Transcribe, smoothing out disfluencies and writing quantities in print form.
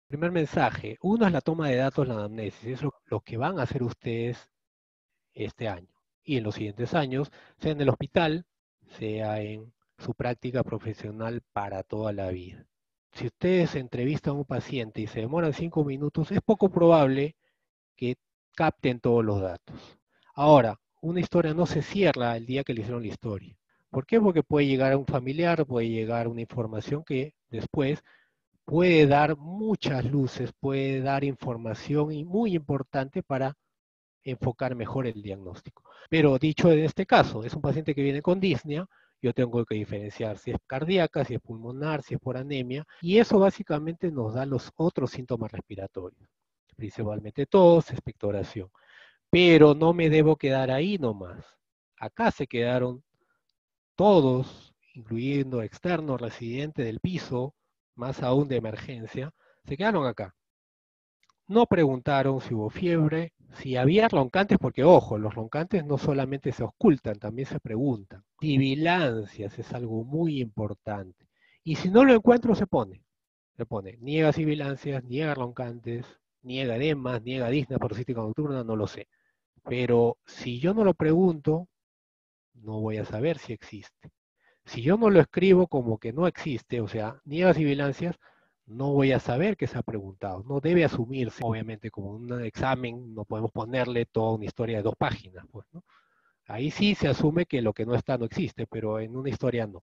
Primer mensaje, uno es la toma de datos, la anamnesis, es lo que van a hacer ustedes este año y en los siguientes años, sea en el hospital, sea en su práctica profesional para toda la vida. Si ustedes entrevistan a un paciente y se demoran 5 minutos, es poco probable que capten todos los datos. Ahora, una historia no se cierra el día que le hicieron la historia. ¿Por qué? Porque puede llegar a un familiar, puede llegar una información que después puede dar muchas luces, puede dar información muy importante para enfocar mejor el diagnóstico. Pero dicho en este caso, es un paciente que viene con disnea, yo tengo que diferenciar si es cardíaca, si es pulmonar, si es por anemia, y eso básicamente nos da los otros síntomas respiratorios, principalmente tos, expectoración. Pero no me debo quedar ahí nomás. Acá se quedaron todos, incluyendo externos, residentes del piso, más aún de emergencia, se quedaron acá. No preguntaron si hubo fiebre, si había roncantes, porque ojo, los roncantes no solamente se ocultan, también se preguntan. Sibilancias es algo muy importante. Y si no lo encuentro, se pone, niega sibilancias, niega roncantes, niega edemas, niega disnea paroxística nocturna, no lo sé. Pero si yo no lo pregunto, no voy a saber si existe. Si yo no lo escribo como que no existe, o sea, niegas y bilancias, no voy a saber que se ha preguntado. No debe asumirse, obviamente, como un examen, no podemos ponerle toda una historia de 2 páginas, pues, ¿no? Ahí sí se asume que lo que no está no existe, pero en una historia no.